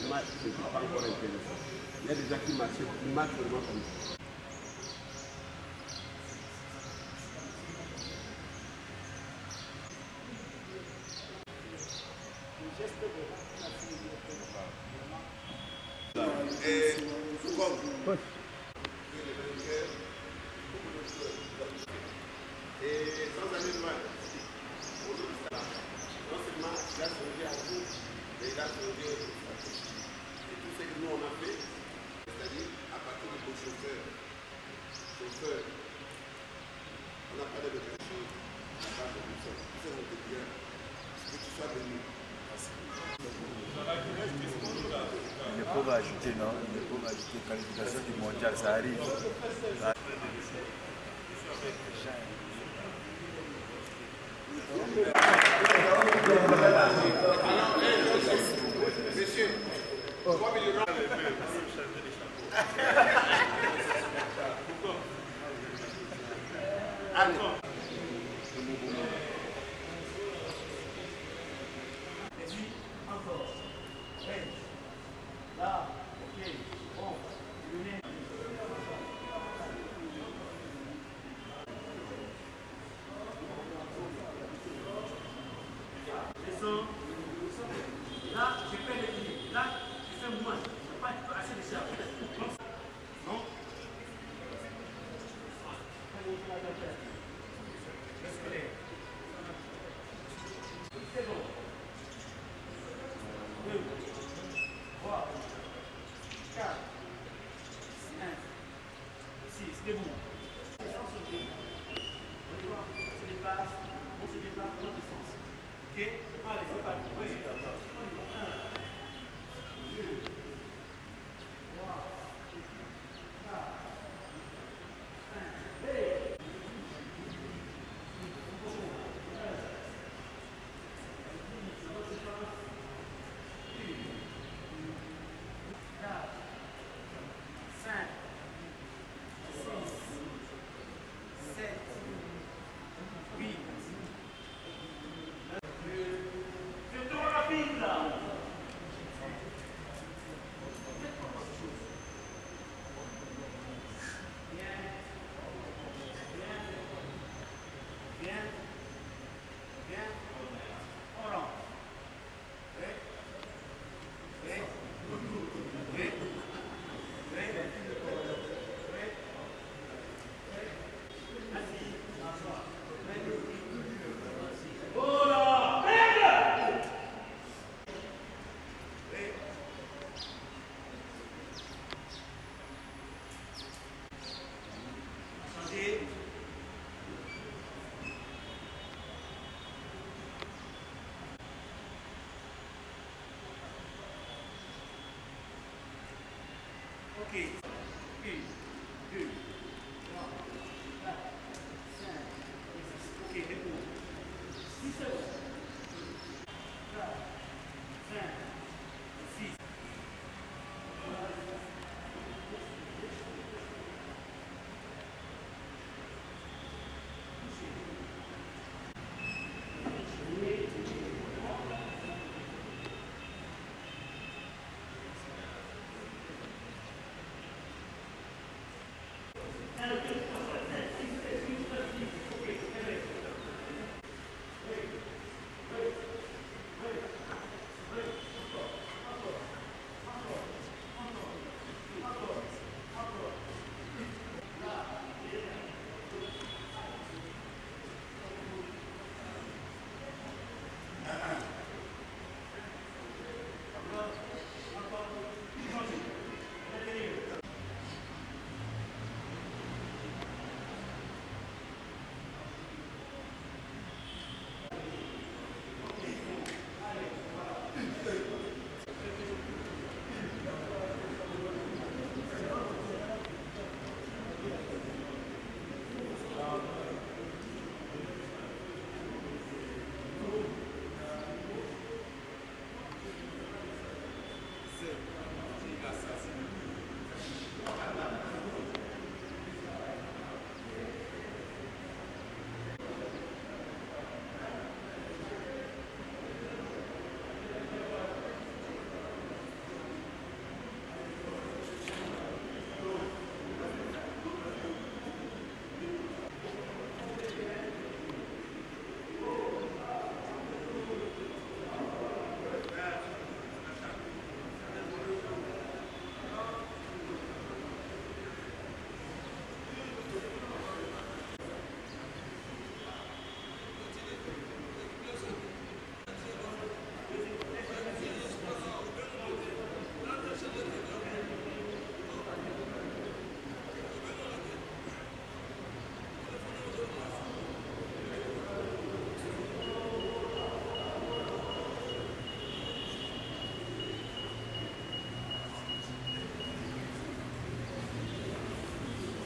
match, ce n'est pas encore intéressant. Il y a des gens qui marchent vraiment comme ça. Et sans aller loin, non seulement il a changé à vous, mais il a changé sa stratégie. Et tout ce que nous on a fait, c'est-à-dire à partir de vos chauffeurs, on n'a pas de réflexion, on n'a pas de réflexion. Tout ça, on te dit, que tu sois venu. Il ne faut pas ajouter, non? Il ne faut pas ajouter qualification du mondial, ça arrive. Monsieur, 3 millions. Là, je perds l'équilibre. Là, je fais moins. Je n'ai pas assez de charge. Non. C'est bon. 2, 3, 4, 5, 6. C'est bon. On se déplace dans l'autre sens. Ok? Allez, c'est parti. Ok. 1, 2, 3, 4, 5, 6. Ok, debout. 6 secondes. 4, 5, 6.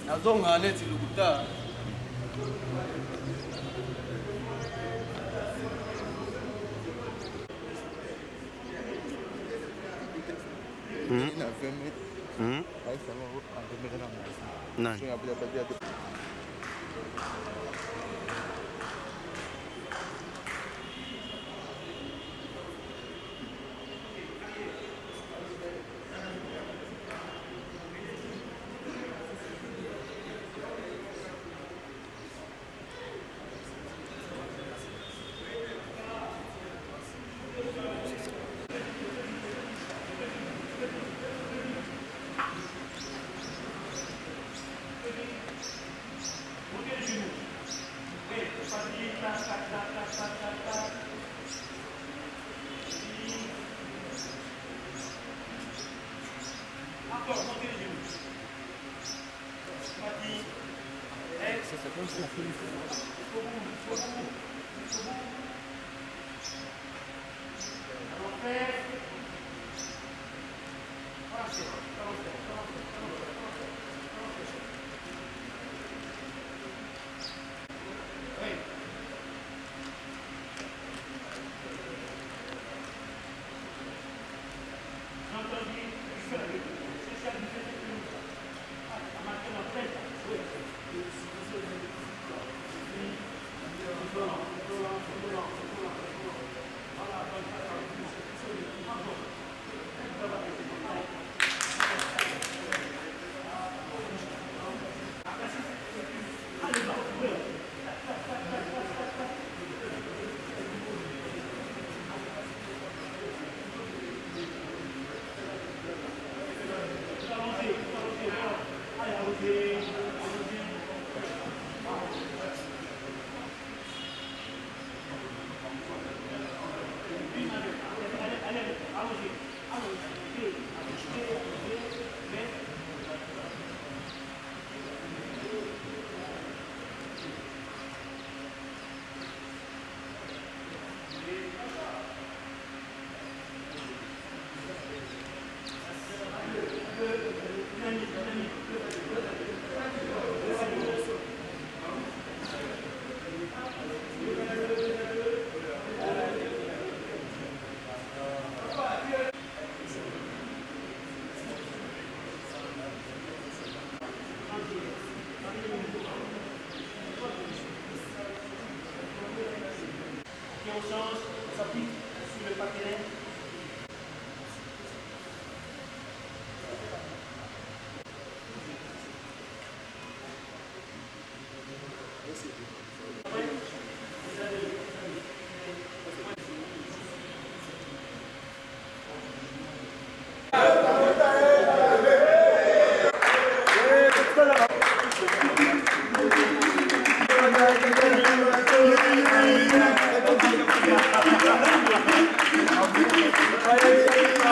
nazonga neti lukuta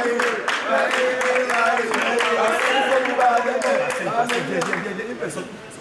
Viens, une personne.